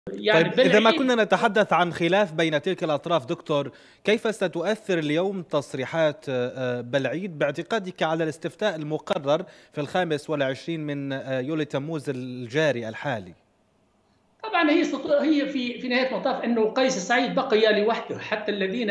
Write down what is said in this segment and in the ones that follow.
يعني طيب إذا ما بلعيد. كنا نتحدث عن خلاف بين تلك الأطراف دكتور، كيف ستؤثر اليوم تصريحات بلعيد باعتقادك على الاستفتاء المقرر في 25 من يوليو تموز الجاري الحالي؟ طبعا هي في نهايه المطاف انه قيس سعيد بقي لوحده، حتى الذين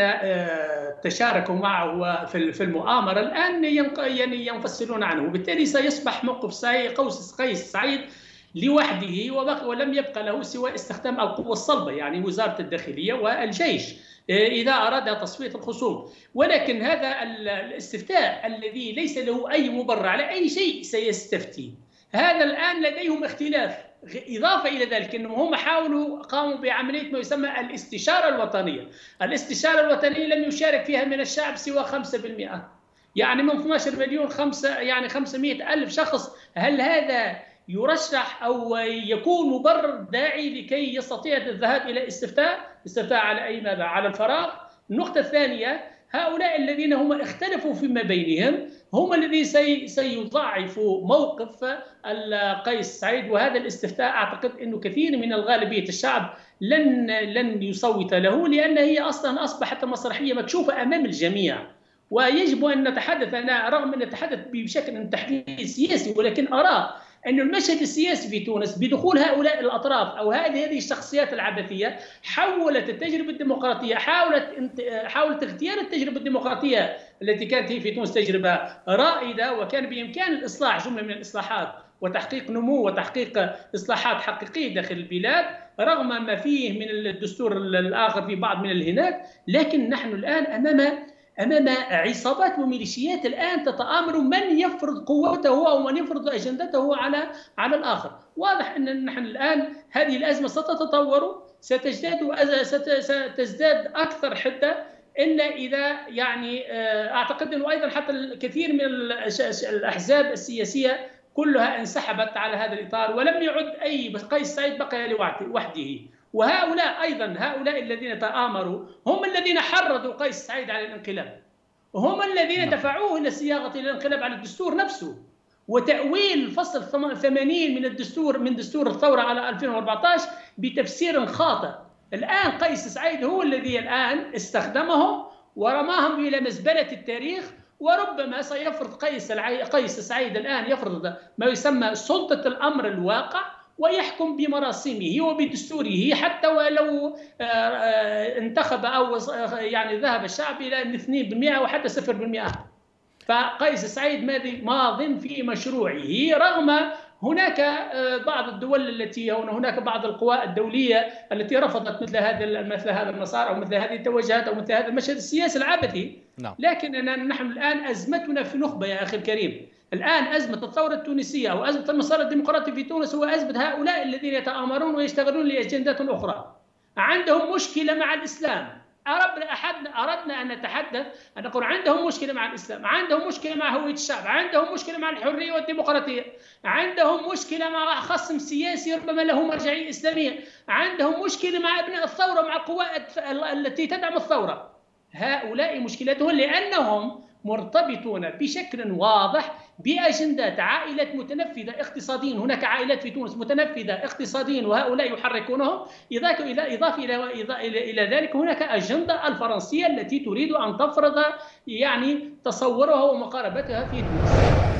تشاركوا معه في المؤامره الان يعني ينفصلون عنه، وبالتالي سيصبح موقف قيس سعيد لوحده، ولم يبقى له سوى استخدام القوه الصلبه، يعني وزاره الداخليه والجيش اذا اراد تصفيه الخصوم. ولكن هذا الاستفتاء الذي ليس له اي مبرر على اي شيء سيستفتي، هذا الان لديهم اختلاف. إضافة إلى ذلك أنهم هم قاموا بعملية ما يسمى الاستشارة الوطنية. الاستشارة الوطنية لم يشارك فيها من الشعب سوى 5%، يعني من 12 مليون 500 ألف شخص. هل هذا يرشح أو يكون مبرر داعي لكي يستطيع الذهاب إلى استفتاء على أي ماذا؟ على الفراغ. النقطة الثانية، هؤلاء الذين هم اختلفوا فيما بينهم هم الذين سيضاعفوا موقف قيس سعيد، وهذا الاستفتاء اعتقد انه كثير من الغالبيه الشعب لن يصوت له، لان هي اصلا اصبحت المسرحيه مكشوفه امام الجميع. ويجب ان نتحدث، انا رغم ان نتحدث بشكل عن تحليل سياسي، ولكن ارى أن المشهد السياسي في تونس بدخول هؤلاء الأطراف أو هذه الشخصيات العبثية حولت التجربة الديمقراطية، حاولت اغتيال التجربة الديمقراطية التي كانت هي في تونس تجربة رائدة، وكان بإمكان الإصلاح جملة من الإصلاحات وتحقيق نمو وتحقيق إصلاحات حقيقية داخل البلاد رغم ما فيه من الدستور الآخر في بعض من الهنات. لكن نحن الآن أمام عصابات وميليشيات الآن تتآمر من يفرض قوته أو من يفرض أجندته على الآخر. واضح أن نحن الآن هذه الأزمة ستتطور، ستزداد أكثر حدة، إلا إذا يعني أعتقد أنه أيضا حتى الكثير من الأحزاب السياسية كلها انسحبت على هذا الإطار، ولم يعد أي قيس سعيد بقي لوحده. وهؤلاء أيضا هؤلاء الذين تآمروا هم الذين حرضوا قيس سعيد على الانقلاب، وهم الذين دفعوه إلى صياغة الانقلاب على الدستور نفسه وتأويل فصل 80 من دستور الثورة على 2014 بتفسير خاطئ. الآن قيس سعيد هو الذي الآن استخدمهم ورماهم إلى مزبلة التاريخ، وربما سيفرض قيس سعيد الآن يفرض ما يسمى سلطة الأمر الواقع ويحكم بمراسمه وبدستوره، حتى ولو انتخب أو يعني ذهب الشعب إلى 2% وحتى 0%. فقيس سعيد ماض في مشروعه، رغم هناك بعض الدول التي هناك بعض القوى الدولية التي رفضت مثل هذا المسار أو مثل هذه التوجهات أو مثل هذا المشهد السياسي العبثي. لكن نحن الآن أزمتنا في نخبة يا أخي الكريم. الآن أزمة الثورة التونسية أو أزمة المسار الديمقراطي في تونس هو أزمة هؤلاء الذين يتآمرون ويشتغلون لأجندات أخرى. عندهم مشكلة مع الإسلام. أردنا أن نتحدث أن نقول عندهم مشكلة مع الإسلام، عندهم مشكلة مع هوية الشعب، عندهم مشكلة مع الحرية والديمقراطية، عندهم مشكلة مع خصم سياسي ربما له مرجعية إسلامية، عندهم مشكلة مع أبناء الثورة، مع القوات التي تدعم الثورة. هؤلاء مشكلتهم لأنهم مرتبطون بشكل واضح بأجندات عائلات متنفذة اقتصاديا. هناك عائلات في تونس متنفذة اقتصاديا وهؤلاء يحركونهم. إضافة إلى ذلك هناك أجندة الفرنسية التي تريد أن تفرض يعني تصورها ومقاربتها في تونس.